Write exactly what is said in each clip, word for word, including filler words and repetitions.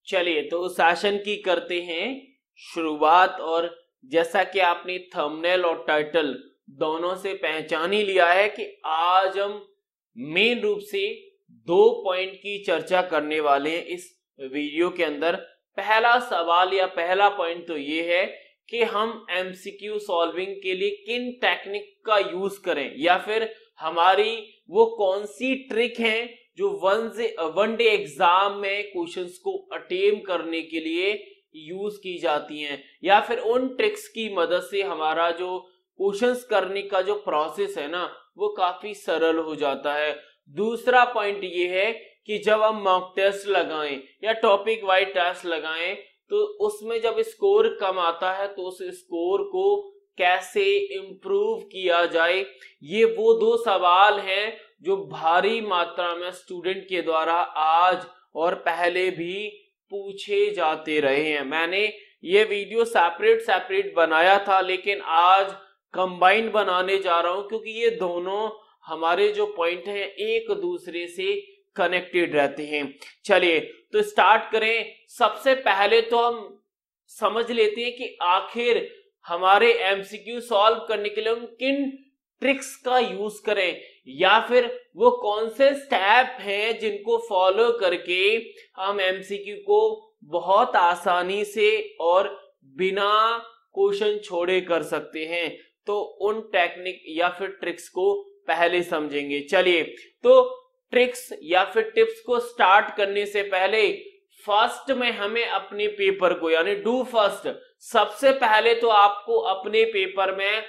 चलिए तो सेशन की करते हैं शुरुआत। और जैसा कि आपने थंबनेल और टाइटल दोनों से पहचान ही लिया है कि आज हम मेन रूप से दो पॉइंट की चर्चा करने वाले हैं इस वीडियो के अंदर। पहला सवाल या पहला पॉइंट तो ये है कि हम एमसीक्यू सॉल्विंग के लिए किन टेक्निक का यूज करें, या फिर हमारी वो कौन सी ट्रिक है जो वन से वन डे एग्जाम में क्वेश्चंस को अटेम्प्ट करने के लिए यूज की जाती हैं, या फिर उन ट्रिक्स की मदद से हमारा जो क्वेश्चंस करने का जो प्रोसेस है ना वो काफी सरल हो जाता है। दूसरा पॉइंट ये है कि जब हम मॉक टेस्ट लगाएं या टॉपिक वाइज टेस्ट लगाएं तो उसमें जब स्कोर कम आता है तो उस स्कोर को कैसे इम्प्रूव किया जाए, ये वो दो सवाल हैं जो भारी मात्रा में स्टूडेंट के द्वारा आज और पहले भी पूछे जाते रहे हैं। मैंने ये वीडियो सेपरेट सेपरेट बनाया था, लेकिन आज कंबाइन बनाने जा रहा हूं क्योंकि ये दोनों हमारे जो पॉइंट हैं एक दूसरे से कनेक्टेड रहते हैं। चलिए तो स्टार्ट करें। सबसे पहले तो हम समझ लेते हैं कि आखिर हमारे एमसीक्यू सॉल्व करने के लिए हम किन ट्रिक्स का यूज करें, या फिर वो कौन से स्टेप हैं जिनको फॉलो करके हम एमसीक्यू को बहुत आसानी से और बिना क्वेश्चन छोड़े कर सकते हैं। तो उन टेक्निक या फिर ट्रिक्स को पहले समझेंगे। चलिए तो ट्रिक्स या फिर टिप्स को स्टार्ट करने से पहले फर्स्ट में हमें अपने पेपर को यानी डू फर्स्ट, सबसे पहले तो आपको अपने पेपर में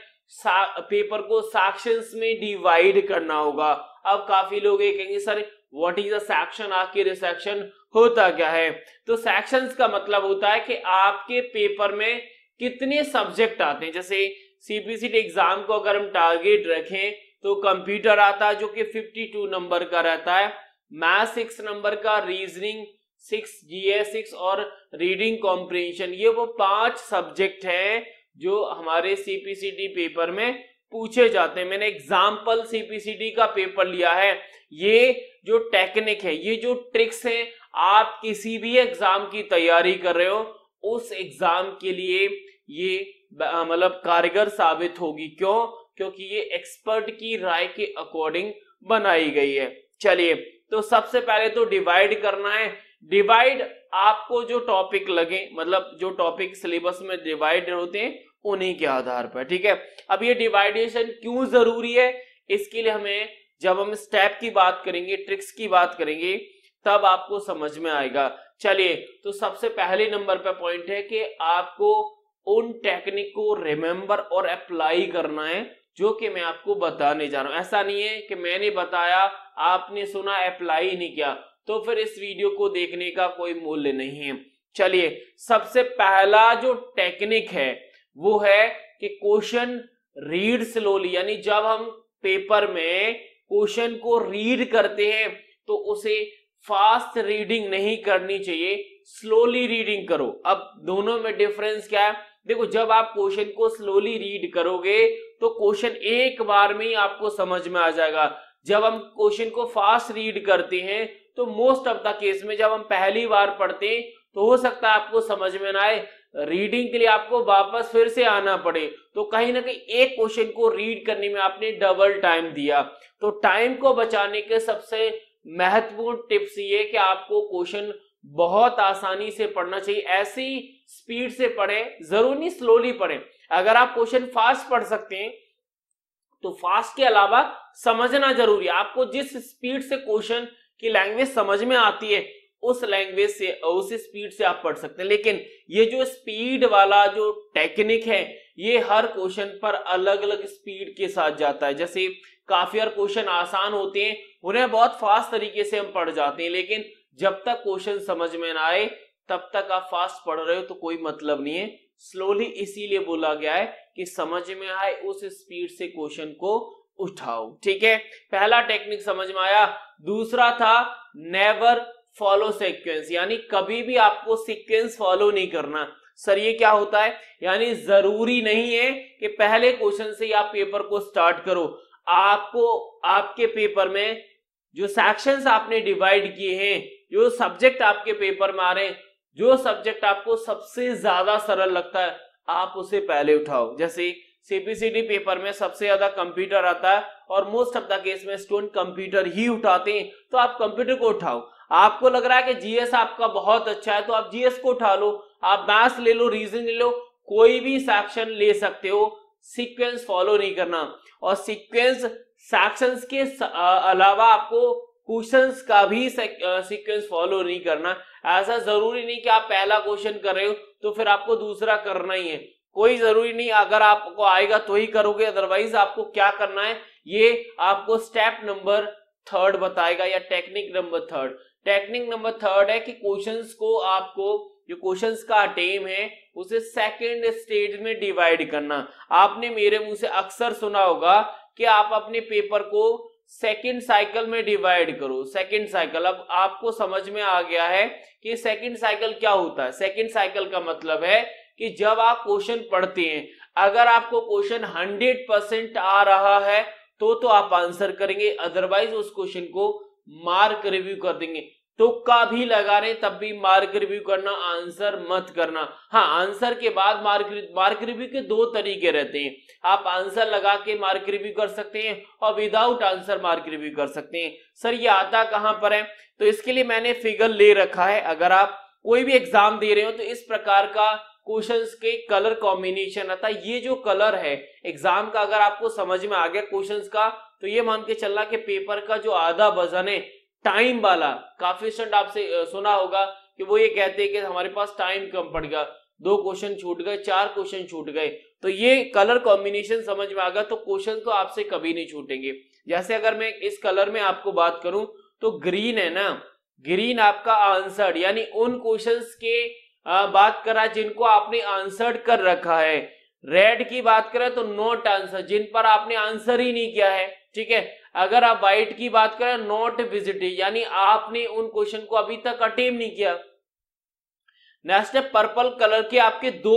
पेपर को सेक्शंस में डिवाइड करना होगा। अब काफी लोग ये कहेंगे sir what is a section, आखिर सेक्शन होता क्या है? तो सेक्शंस का मतलब होता है कि आपके पेपर में कितने सब्जेक्ट आते हैं। जैसे सीपीसीटी एग्जाम को अगर हम टारगेट रखें तो कंप्यूटर आता है जो कि बावन नंबर का रहता है, मैथ सिक्स नंबर का, रीजनिंग सिक्स, जीएस सिक्स और रीडिंग कॉम्प्रिहेंशन, ये वो पांच सब्जेक्ट हैं जो हमारे सीपीसीटी पेपर में पूछे जाते हैं। मैंने एग्जाम्पल सीपीसीटी का पेपर लिया है। ये जो टेक्निक है, ये जो ट्रिक्स हैं, आप किसी भी एग्जाम की तैयारी कर रहे हो उस एग्जाम के लिए ये मतलब कारगर साबित होगी। क्यों? क्योंकि ये एक्सपर्ट की राय के अकॉर्डिंग बनाई गई है। चलिए तो सबसे पहले तो डिवाइड करना है। डिवाइड आपको जो टॉपिक लगे, मतलब जो टॉपिक सिलेबस में डिवाइड होते हैं उन्हीं के आधार पर, ठीक है। अब ये डिवाइडेशन क्यों जरूरी है, इसके लिए हमें जब हम स्टेप की बात करेंगे, ट्रिक्स की बात करेंगे, तब आपको समझ में आएगा। चलिए तो सबसे पहले नंबर पे पॉइंट है कि आपको उन टेक्निक को रिमेंबर और अप्लाई करना है जो कि मैं आपको बताने जा रहा हूं। ऐसा नहीं है कि मैंने बताया आपने सुना अप्लाई नहीं किया तो फिर इस वीडियो को देखने का कोई मूल्य नहीं है। चलिए सबसे पहला जो टेक्निक है वो है कि क्वेश्चन रीड स्लोली, यानी जब हम पेपर में क्वेश्चन को रीड करते हैं तो उसे फास्ट रीडिंग नहीं करनी चाहिए, स्लोली रीडिंग करो। अब दोनों में डिफरेंस क्या है? देखो, जब आप क्वेश्चन को स्लोली रीड करोगे तो क्वेश्चन एक बार में ही आपको समझ में आ जाएगा। जब हम क्वेश्चन को फास्ट रीड करते हैं तो मोस्ट ऑफ द केस में जब हम पहली बार पढ़ते हैं तो हो सकता है आपको समझ में ना आए, रीडिंग के लिए आपको वापस फिर से आना पड़े, तो कहीं ना कहीं एक क्वेश्चन को रीड करने में आपने डबल टाइम दिया। तो टाइम को बचाने के सबसे महत्वपूर्ण टिप्स ये कि आपको क्वेश्चन बहुत आसानी से पढ़ना चाहिए। ऐसी स्पीड से पढ़ें, जरूरी नहीं स्लोली पढ़ें। अगर आप क्वेश्चन फास्ट पढ़ सकते हैं तो फास्ट के अलावा समझना जरूरी है। आपको जिस स्पीड से क्वेश्चन की लैंग्वेज समझ में आती है उस लैंग्वेज से, उस स्पीड से आप पढ़ सकते हैं। लेकिन ये जो स्पीड वाला जो टेक्निक है ये हर क्वेश्चन पर अलग अलग स्पीड के साथ जाता है। जैसे काफी बार क्वेश्चन आसान होते हैं, उन्हें बहुत फास्ट तरीके से हम पढ़ जाते हैं, लेकिन जब तक क्वेश्चन समझ में ना आए तब तक आप फास्ट पढ़ रहे हो तो कोई मतलब नहीं है। स्लोली इसीलिए बोला गया है कि समझ में आए उस स्पीड से क्वेश्चन को उठाओ, ठीक है। पहला टेक्निक समझ में आया। दूसरा था नेवर फॉलो सीक्वेंस, यानी कभी भी आपको सीक्वेंस फॉलो नहीं करना। सर ये क्या होता है? यानी जरूरी नहीं है कि पहले क्वेश्चन से आप पेपर को स्टार्ट करो। आपको आपके पेपर में जो सेक्शंस आपने डिवाइड किए हैं, जो सब्जेक्ट आपके पेपर में आ रहे हैं, जो सब्जेक्ट आपको सबसे ज्यादा सरल लगता है आप उसे पहले उठाओ। जैसे सीपीसीटी पेपर में सबसे ज्यादा कंप्यूटर आता है और मोस्ट ऑफ द केस में स्टूडेंट कंप्यूटर ही उठाते हैं, तो आप कंप्यूटर को उठाओ। आपको लग रहा है कि जीएस आपका बहुत अच्छा है तो आप जीएस को उठा लो, आप मैथ्स ले लो, रीजनिंग ले लो, कोई भी सेक्शन ले सकते हो। सीक्वेंस फॉलो नहीं करना, और सीक्वेंस सेक्शंस के अलावा आपको क्वेश्चंस का भी सीक्वेंस फॉलो नहीं करना। ऐसा जरूरी नहीं कि आप पहला क्वेश्चन कर रहे हो तो फिर आपको दूसरा करना ही है, कोई जरूरी नहीं। अगर आपको आएगा तो ही करोगे, अदरवाइज आपको क्या करना है ये आपको स्टेप नंबर थर्ड बताएगा, या technique number third. Technique number third है कि क्वेश्चंस को आपको, जो क्वेश्चंस का टेम है उसे सेकंड स्टेज में डिवाइड करना। आपने मेरे मुंह से अक्सर सुना होगा कि आप अपने पेपर को सेकंड साइकिल में डिवाइड करो। सेकंड साइकिल, अब आपको समझ में आ गया है कि सेकंड साइकिल क्या होता है। सेकंड साइकिल का मतलब है कि जब आप क्वेश्चन पढ़ते हैं, अगर आपको क्वेश्चन हंड्रेड परसेंट आ रहा है तो तो आप आंसर करेंगे, अदरवाइज उस क्वेश्चन को मार्क रिव्यू कर देंगे। तुक्का भी लगा रहे तब भी मार्क रिव्यू करना, आंसर मत करना। हाँ, आंसर के बाद मार्क मार्क रिव्यू के दो तरीके रहते हैं। आप आंसर लगा के मार्क रिव्यू कर सकते हैं और विदाउट आंसर मार्क रिव्यू कर सकते हैं। सर ये आता कहां पर है? तो इसके लिए मैंने फिगर ले रखा है। अगर आप कोई भी एग्जाम दे रहे हो तो इस प्रकार का क्वेश्चंस के कलर कॉम्बिनेशन आता है। ये जो कलर है एग्जाम का, अगर आपको समझ में आ गया क्वेश्चंस का, तो ये मान के चलना कि पेपर का जो आधा वजन है टाइम वाला, काफी स्टूडेंट आपसे सुना होगा कि वो ये कहते हैं कि हमारे पास टाइम कम पड़ गया, दो क्वेश्चन छूट गए, चार क्वेश्चन छूट गए। तो ये कलर कॉम्बिनेशन समझ में आ गया तो क्वेश्चन तो आपसे कभी नहीं छूटेंगे। जैसे अगर मैं इस कलर में आपको बात करूं तो ग्रीन है ना, ग्रीन आपका आंसर्ड, यानी उन क्वेश्चंस के आ, बात करा जिनको आपने आंसर्ड कर रखा है। रेड की बात करें तो नॉट आंसर, जिन पर आपने आंसर ही नहीं किया है। ठीक है, अगर आप व्हाइट की बात करें नॉट विजिटेड, यानी आपने उन क्वेश्चन को अभी तक अटेम्प्ट नहीं किया। नेक्स्ट है पर्पल कलर के आपके दो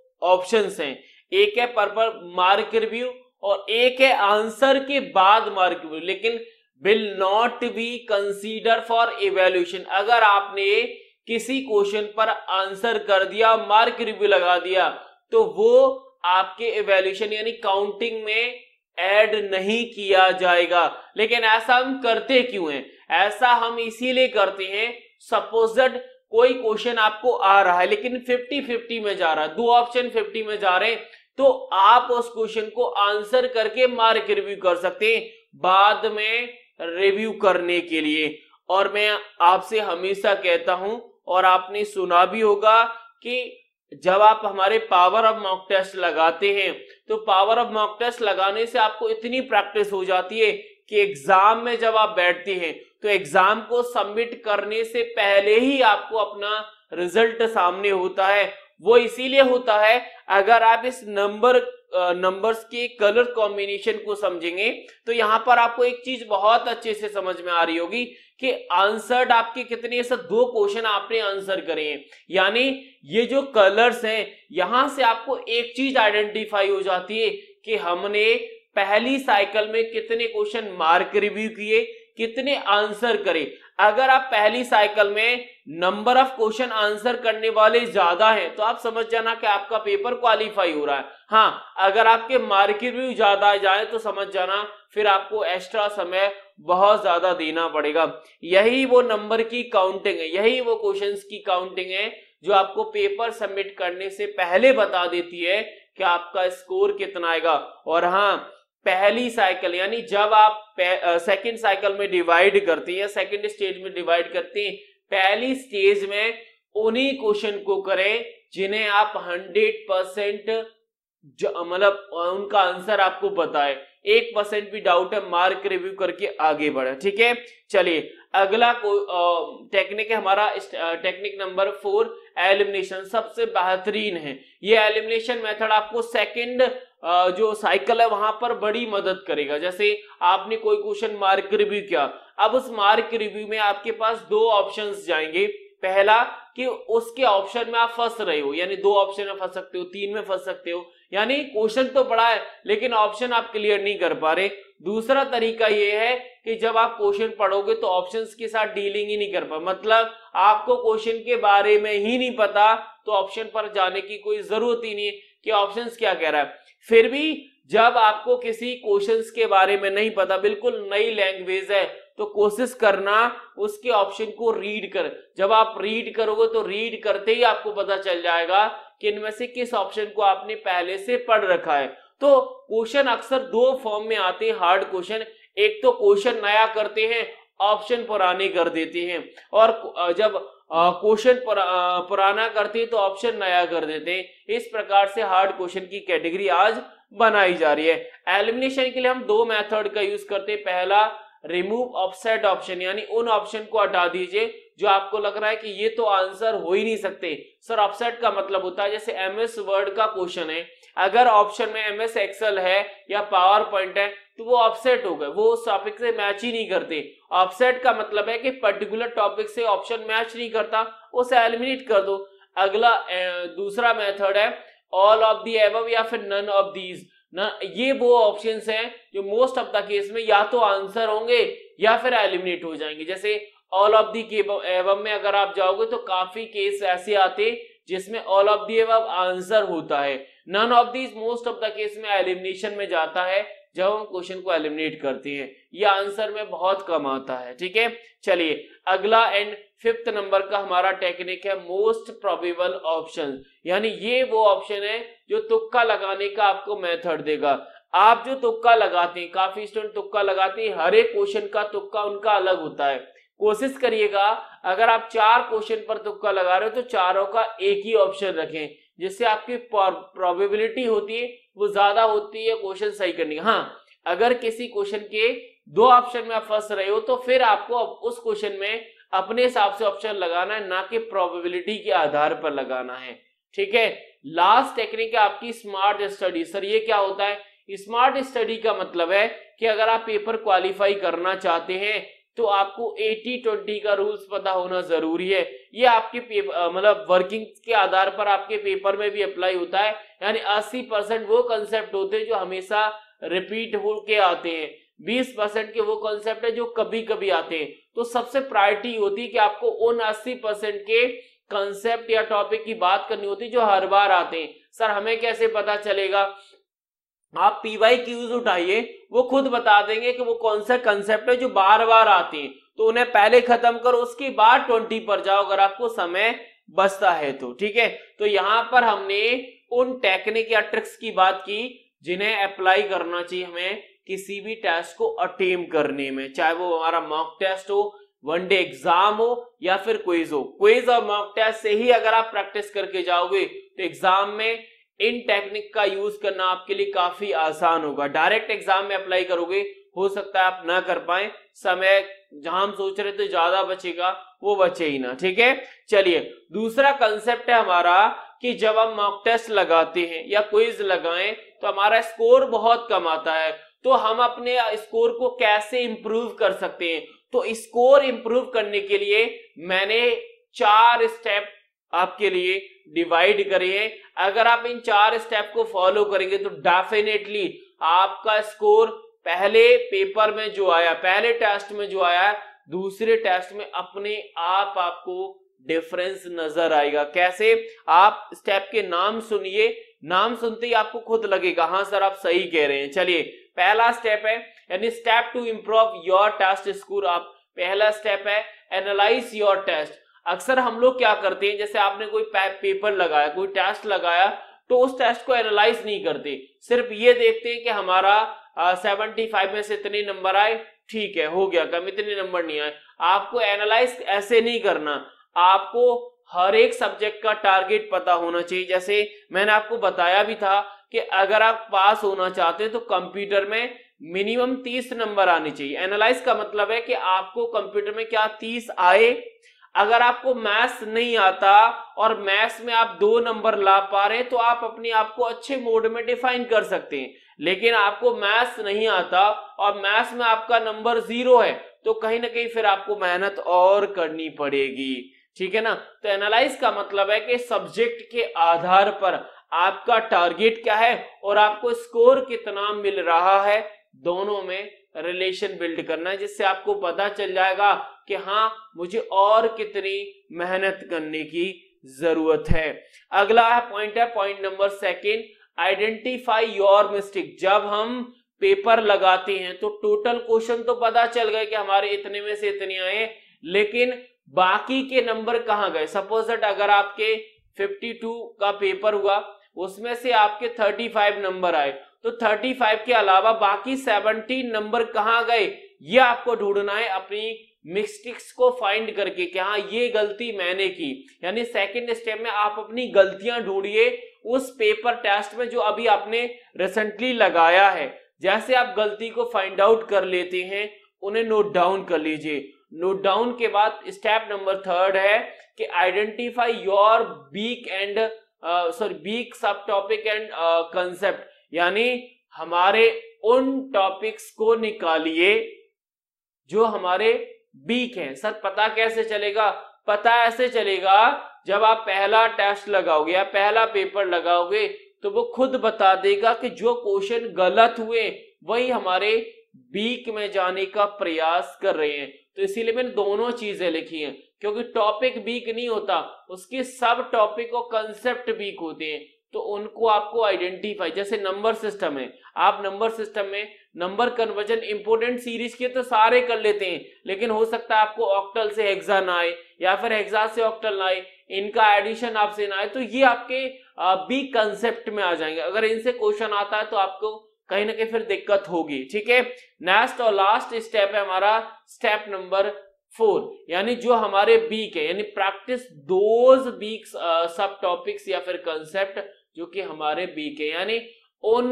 ऑप्शंस हैं, एक है पर्पल मार्क रिव्यू और एक है आंसर के बाद मार्क रिव्यू, लेकिन will not be consider for evaluation. अगर आपने किसी क्वेश्चन पर आंसर कर दिया, मार्क रिव्यू लगा दिया, तो वो आपके इवैल्यूएशन यानी काउंटिंग में ऐड नहीं किया जाएगा। लेकिन ऐसा हम करते क्यों हैं? ऐसा हम इसीलिए करते हैं, सपोज्ड कोई क्वेश्चन आपको आ रहा है लेकिन फिफ्टी फिफ्टी में जा रहा है, दो ऑप्शन फिफ्टी में जा रहे हैं, तो आप उस क्वेश्चन को आंसर करके मार्क रिव्यू कर सकते हैं बाद में रिव्यू करने के लिए। और मैं आपसे हमेशा कहता हूं और आपने सुना भी होगा कि जब आप हमारे पावर ऑफ मॉक टेस्ट लगाते हैं तो पावर ऑफ मॉक टेस्ट लगाने से आपको इतनी प्रैक्टिस हो जाती है कि एग्जाम में जब आप बैठते हैं तो एग्जाम को सबमिट करने से पहले ही आपको अपना रिजल्ट सामने होता है। वो इसीलिए होता है, अगर आप इस नंबर नंबर्स के कलर कॉम्बिनेशन को समझेंगे तो यहां पर आपको एक चीज बहुत अच्छे से समझ में आ रही होगी कि आंसर्ड आपके कितने, ऐसा दो क्वेश्चन आपने आंसर करे हैं, यानी ये जो कलर्स हैं यहां से आपको एक चीज आइडेंटिफाई हो जाती है कि हमने पहली साइकिल में कितने क्वेश्चन मार्क रिव्यू किए, कितने आंसर करे। अगर आप पहली साइकिल में नंबर ऑफ क्वेश्चन आंसर करने वाले ज्यादा हैं तो आप समझ जाना कि आपका पेपर क्वालिफाई हो रहा है। हाँ, अगर आपके मार्क रिव्यू ज्यादा जाए तो समझ जाना फिर आपको एक्स्ट्रा समय बहुत ज्यादा देना पड़ेगा। यही वो नंबर की काउंटिंग है, यही वो क्वेश्चंस की काउंटिंग है जो आपको पेपर सबमिट करने से पहले बता देती है कि आपका स्कोर कितना आएगा। और हाँ, पहली साइकिल यानी जब आप सेकंड साइकिल में डिवाइड करते हैं या सेकंड स्टेज में डिवाइड करते हैं, पहली स्टेज में उन्हीं क्वेश्चन को करें जिन्हें आप हंड्रेड परसेंट मतलब उनका आंसर आपको पता है, एक परसेंट भी डाउट है मार्क रिव्यू करके आगे बढ़े। ठीक है, चलिए अगला टेक्निक है हमारा टेक्निक नंबर फोर, एलिमिनेशन। सबसे बेहतरीन है ये एलिमिनेशन मेथड, आपको सेकंड जो साइकिल है वहां पर बड़ी मदद करेगा। जैसे आपने कोई क्वेश्चन मार्क रिव्यू किया, अब उस मार्क रिव्यू में आपके पास दो ऑप्शंस जाएंगे। पहला कि उसके ऑप्शन में आप फंस रहे हो, यानी दो ऑप्शन में फंस सकते हो, तीन में फंस सकते हो, यानी क्वेश्चन तो बड़ा है लेकिन ऑप्शन आप क्लियर नहीं कर पा रहे। दूसरा तरीका ये है कि जब आप क्वेश्चन पढ़ोगे तो ऑप्शंस के साथ डीलिंग ही नहीं कर पा, मतलब आपको क्वेश्चन के बारे में ही नहीं पता तो ऑप्शन पर जाने की कोई जरूरत ही नहीं है कि ऑप्शंस क्या कह रहा है। फिर भी जब आपको किसी क्वेश्चंस के बारे में नहीं पता, बिल्कुल नई लैंग्वेज है, तो कोशिश करना उसके ऑप्शन को रीड कर। जब आप रीड करोगे तो रीड करते ही आपको पता चल जाएगा कि इनमें से किस ऑप्शन को आपने पहले से पढ़ रखा है। तो क्वेश्चन अक्सर दो फॉर्म में आते हैं हार्ड क्वेश्चन, एक तो क्वेश्चन नया करते हैं, ऑप्शन पुराने कर देते हैं, और जब क्वेश्चन पुराना करते हैं तो ऑप्शन नया कर देते हैं। इस प्रकार से हार्ड क्वेश्चन की कैटेगरी आज बनाई जा रही है। एलिमिनेशन के लिए हम दो मेथड का यूज करते हैं। पहला, रिमूव ऑफसेट ऑप्शन, यानी उन ऑप्शन को हटा दीजिए जो आपको लग रहा है कि ये तो आंसर हो ही नहीं सकते। सर ऑफसेट का मतलब होता है जैसे एमएस वर्ड का क्वेश्चन है, अगर ऑप्शन में एमएस एक्सेल है या पावर पॉइंट है तो वो ऑफसेट हो गए, वो उस टॉपिक से मैच ही नहीं करते। ऑफसेट का मतलब है कि पर्टिकुलर टॉपिक से ऑप्शन मैच नहीं करता, उसे एलिमिनेट कर दो। अगला दूसरा मेथड है ऑल ऑफ दी एबव या फिर नन ऑफ दीज ना, ये वो ऑप्शंस हैं जो मोस्ट ऑफ द केस में या तो आंसर होंगे या फिर एलिमिनेट हो जाएंगे। जैसे ऑल ऑफ दी एबव में अगर आप जाओगे तो काफी केस ऐसे आते जिसमें all of the above answer होता है। None of these most of the case में एलिमिनेशन में जाता है जब हम क्वेश्चन को एलिमिनेट करते हैं, ये आंसर में बहुत कम आता है। ठीक है, चलिए अगला एंड फिफ्थ नंबर का हमारा टेक्निक है मोस्ट प्रोबेबल ऑप्शन, यानी ये वो ऑप्शन है जो तुक्का लगाने का आपको मेथड देगा। आप जो तुक्का लगाते हैं, काफी स्टूडेंट तुक्का लगाते हैं, हर एक क्वेश्चन का तुक्का उनका अलग होता है। कोशिश करिएगा अगर आप चार क्वेश्चन पर तुक्का लगा रहे हो तो चारों का एक ही ऑप्शन रखें, जिससे आपकी प्रोबेबिलिटी होती है वो ज्यादा होती है क्वेश्चन सही करने की। हाँ, अगर किसी क्वेश्चन के दो ऑप्शन में आप फंस रहे हो तो फिर आपको उस क्वेश्चन में अपने हिसाब से ऑप्शन लगाना है, ना कि प्रोबेबिलिटी के आधार पर लगाना है। ठीक है, लास्ट टेक्निक है आपकी स्मार्ट स्टडी। सर ये क्या होता है? स्मार्ट स्टडी का मतलब है कि अगर आप पेपर क्वालिफाई करना चाहते हैं तो आपको अस्सी बीस का रूल्स पता होना जरूरी है। ये आपके मतलब वर्किंग के आधार पर आपके पेपर में भी अप्लाई होता है, यानी अस्सी परसेंट वो कंसेप्ट होते हैं जो हमेशा रिपीट होके आते हैं, बीस परसेंट के वो कंसेप्ट है जो कभी कभी आते हैं। तो सबसे प्रायोरिटी होती है कि आपको उन अस्सी परसेंट के कंसेप्ट या टॉपिक की बात करनी होती है जो हर बार आते हैं। सर हमें कैसे पता चलेगा? आप पीवाई क्यूज उठाइए, वो खुद बता देंगे कि वो कौन सा कंसेप्ट है जो बार बार आते हैं, तो उन्हें पहले खत्म करो, उसके बाद ट्वेंटी पर जाओ अगर आपको समय बचता है तो। ठीक है, तो यहां पर हमने उन टेक्निक या ट्रिक्स की बात की जिन्हें अप्लाई करना चाहिए हमें किसी भी टेस्ट को अटेम्प्ट करने में, चाहे वो हमारा मॉक टेस्ट हो, वनडे एग्जाम हो या फिर क्विज हो। क्विज और मॉक टेस्ट से ही अगर आप प्रैक्टिस करके जाओगे तो एग्जाम में इन टेक्निक का यूज करना आपके लिए काफी आसान होगा। डायरेक्ट एग्जाम में अप्लाई करोगे हो सकता है आप ना कर पाए, समय जहां हम सोच रहे थे ज्यादा बचेगा वो बचे ही ना। ठीक है, चलिए दूसरा कंसेप्ट है हमारा कि जब हम मॉक टेस्ट लगाते हैं या क्विज लगाएं तो हमारा स्कोर बहुत कम आता है, तो हम अपने स्कोर को कैसे इंप्रूव कर सकते हैं? तो स्कोर इंप्रूव करने के लिए मैंने चार स्टेप आपके लिए डिवाइड करे हैं। अगर आप इन चार स्टेप को फॉलो करेंगे तो डेफिनेटली आपका स्कोर पहले पेपर में जो आया, पहले टेस्ट में जो आया, दूसरे टेस्ट में अपने आप आपको डिफरेंस नजर आएगा। कैसे? आप स्टेप के नाम सुनिए, नाम सुनते ही आपको खुद लगेगा हाँ सर आप सही कह रहे हैं। चलिए पहला स्टेप है यानी step to improve your test score. आप पहला स्टेप है एनालाइज योर टेस्ट। अक्सर हम लोग क्या करते हैं, जैसे आपने कोई पेपर लगाया, कोई टेस्ट लगाया, तो उस टेस्ट को एनालाइज नहीं करते, सिर्फ ये देखते हैं कि हमारा सेवेंटी फाइव में से इतने नंबर आए, ठीक है हो गया, कम इतने नंबर नहीं आए। आपको एनालाइज ऐसे नहीं करना, आपको हर एक सब्जेक्ट का टारगेट पता होना चाहिए। जैसे मैंने आपको बताया भी था कि अगर आप पास होना चाहते हैं तो कंप्यूटर में मिनिमम तीस नंबर आने चाहिए। एनालाइज का मतलब है कि आपको कंप्यूटर में क्या तीस आए। अगर आपको मैथ्स नहीं आता और मैथ्स में आप दो नंबर ला पा रहे हैं तो आप अपने आप को अच्छे मोड में डिफाइन कर सकते हैं, लेकिन आपको मैथ्स नहीं आता और मैथ्स में आपका नंबर जीरो है तो कहीं ना कहीं फिर आपको मेहनत और करनी पड़ेगी। ठीक है ना, तो एनालाइज का मतलब है कि सब्जेक्ट के आधार पर आपका टारगेट क्या है और आपको स्कोर कितना मिल रहा है, दोनों में रिलेशन बिल्ड करना है, जिससे आपको पता चल जाएगा कि हाँ मुझे और कितनी मेहनत करने की जरूरत है। अगला पॉइंट है point number second, identify your mistake. जब हम पेपर लगाते हैं तो टोटल क्वेश्चन तो पता चल गए कि हमारे इतने में से इतने आए, लेकिन बाकी के नंबर कहाँ गए। सपोज दैट अगर आपके बावन का पेपर हुआ, उसमें से आपके पैंतीस नंबर आए, तो पैंतीस के अलावा बाकी सत्रह नंबर कहाँ गए, ये आपको ढूंढना है अपनी मिस्टेक्स को फाइंड करके कि हाँ ये गलती मैंने की। यानी सेकंड स्टेप में आप अपनी गलतियां ढूंढिए उस पेपर टेस्ट में जो अभी आपने रिसेंटली लगाया है। जैसे आप गलती को फाइंड आउट कर लेते हैं, उन्हें नोट डाउन कर लीजिए। नोट डाउन के बाद स्टेप नंबर थर्ड है कि identify your weak and sorry weak sub topic and concept. यानी हमारे उन टॉपिक्स को निकालिए जो हमारे वीक हैं। सर पता कैसे चलेगा? पता ऐसे चलेगा जब आप पहला टेस्ट लगाओगे या पहला पेपर लगाओगे तो वो खुद बता देगा कि जो क्वेश्चन गलत हुए वही हमारे वीक में जाने का प्रयास कर रहे हैं। तो इसीलिए मैंने दोनों चीजें लिखी हैं, क्योंकि टॉपिक वीक नहीं होता, उसके सब टॉपिक और कंसेप्ट वीक होते हैं, तो उनको आपको आइडेंटिफाई। जैसे नंबर सिस्टम है, आप नंबर सिस्टम में नंबर कन्वर्जन इंपोर्टेंट सीरीज के तो सारे कर लेते हैं, लेकिन हो सकता है आपको ऑक्टल से हेक्सा ना आए या फिर हेक्सा से ऑक्टल ना आए, इनका एडिशन आपसे ना आए, तो ये आपके बी कंसेप्ट में आ जाएंगे। अगर इनसे क्वेश्चन आता है तो आपको कहीं ना कहीं फिर दिक्कत होगी। ठीक है, नेक्स्ट और लास्ट स्टेप है हमारा स्टेप नंबर फोर, यानी जो हमारे वीक है, यानी practice those weak sub topics या फिर कंसेप्ट जो कि हमारे वीक है। यानी उन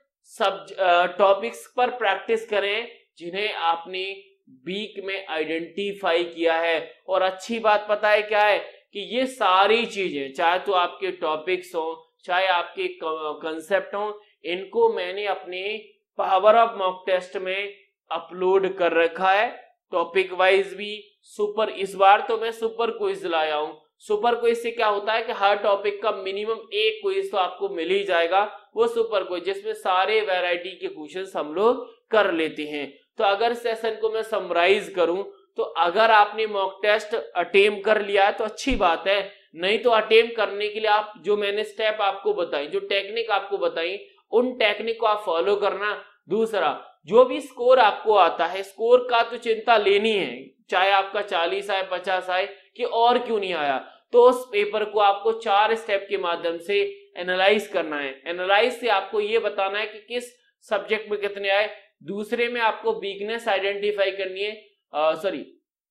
सब टॉपिक्स पर प्रैक्टिस करें जिन्हें आपने वीक में आइडेंटिफाई किया है। और अच्छी बात पता है क्या है कि ये सारी चीजें, चाहे तो आपके टॉपिक्स हो चाहे आपके कंसेप्ट हो, इनको मैंने अपने पावर ऑफ मॉक टेस्ट में अपलोड कर रखा है, टॉपिक वाइज भी। सुपर इस बार तो मैं सुपर क्विज लाया हूं। सुपर क्विज से क्या होता है कि हर टॉपिक का मिनिमम एक क्विज तो आपको मिल ही जाएगा, वो सुपर क्विज जिसमें सारे वैरायटी के क्वेश्चंस हम लोग कर लेते हैं। तो अगर सेशन को मैं समराइज करूं तो अगर आपने मॉक टेस्ट अटेम्प्ट कर लिया है तो अच्छी बात है, नहीं तो अटेम्प्ट करने के लिए आप जो मैंने स्टेप आपको बताई, जो टेक्निक आपको बताई, उन टेक्निक को आप फॉलो करना। दूसरा, जो भी स्कोर आपको आता है, स्कोर का तो चिंता लेनी है, चाहे आपका चालीस आए पचास आए कि और क्यों नहीं आया, तो उस पेपर को आपको चार स्टेप के माध्यम से एनालाइज करना है। एनालाइज से आपको ये बताना है कि किस सब्जेक्ट में कितने आए। दूसरे में आपको वीकनेस आइडेंटिफाई करनी है, सॉरी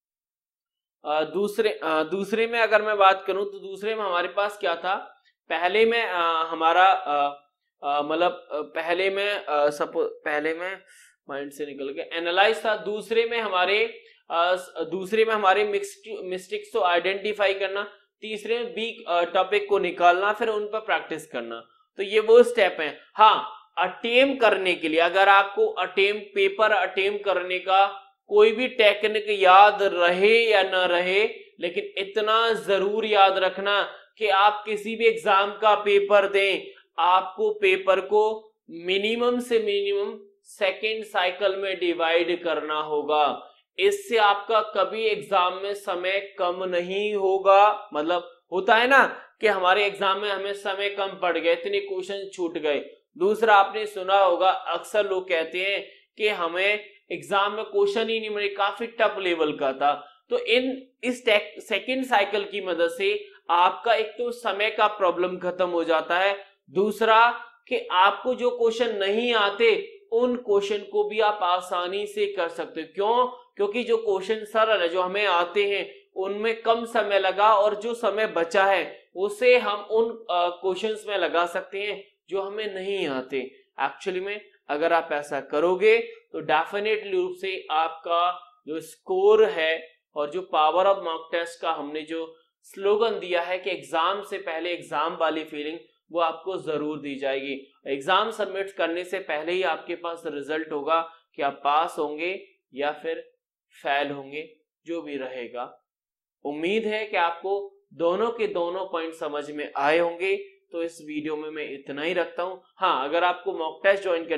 दूसरे आ, दूसरे में अगर मैं बात करूं तो दूसरे में हमारे पास क्या था, पहले में आ, हमारा मतलब पहले में सपो पहले में माइंड से निकल गया, एनालाइज था। दूसरे में हमारे आ, दूसरे में हमारे मिस्टेक्स को आइडेंटिफाई करना, तीसरे में वीक टॉपिक को निकालना, फिर उन पर प्रैक्टिस करना। तो ये वो स्टेप है। हाँ, अटेम्प्ट करने के लिए अगर आपको अटेम्प्ट पेपर अटेम्प्ट करने का कोई भी टेक्निक याद रहे या न रहे, लेकिन इतना जरूर याद रखना कि आप किसी भी एग्जाम का पेपर दें, आपको पेपर को मिनिमम से मिनिमम सेकेंड साइकिल में डिवाइड करना होगा। इससे आपका कभी एग्जाम में समय कम नहीं होगा। मतलब होता है ना कि हमारे एग्जाम में हमें समय कम पड़ गया, इतने क्वेश्चन छूट गए। दूसरा, आपने सुना होगा अक्सर लोग कहते हैं कि हमें एग्जाम में क्वेश्चन ही नहीं मिले, काफी टफ लेवल का था। तो इन इस सेकंड साइकिल की मदद से आपका एक तो समय का प्रॉब्लम खत्म हो जाता है, दूसरा कि आपको जो क्वेश्चन नहीं आते उन क्वेश्चन को भी आप आसानी से कर सकते हो। क्यों? क्योंकि जो क्वेश्चन सरल है, जो हमें आते हैं, उनमें कम समय लगा और जो समय बचा है उसे हम उन क्वेश्चंस में लगा सकते हैं जो हमें नहीं आते। एक्चुअली में अगर आप ऐसा करोगे तो डेफिनेटली रूप से आपका जो स्कोर है और जो पावर ऑफ मॉक टेस्ट का हमने जो स्लोगन दिया है कि एग्जाम से पहले एग्जाम वाली फीलिंग, वो आपको जरूर दी जाएगी। एग्जाम सबमिट करने से पहले ही आपके पास रिजल्ट होगा कि आप पास होंगे या फिर फेल होंगे, जो भी रहेगा। उम्मीद है कि आपको दोनों के दोनों पॉइंट समझ में आए होंगे। तो इस वीडियो में मैं इतना ही रखता हूं। हाँ, अगर आपको मॉक टेस्ट ज्वाइन करनी है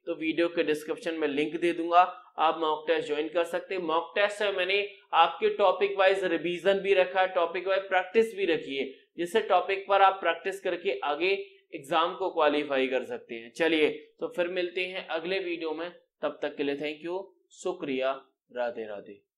तो वीडियो के डिस्क्रिप्शन में लिंक दे दूंगा, आप मॉक टेस्ट ज्वाइन कर सकते हैं। मॉक टेस्ट में मैंने आपके टॉपिक वाइज रिवीजन भी रखा है, टॉपिक वाइज प्रैक्टिस भी रखी है, जिससे टॉपिक पर आप प्रैक्टिस करके आगे एग्जाम को क्वालिफाई कर सकते हैं। चलिए तो फिर मिलते हैं अगले वीडियो में, तब तक के लिए थैंक यू, शुक्रिया, राधे राधे।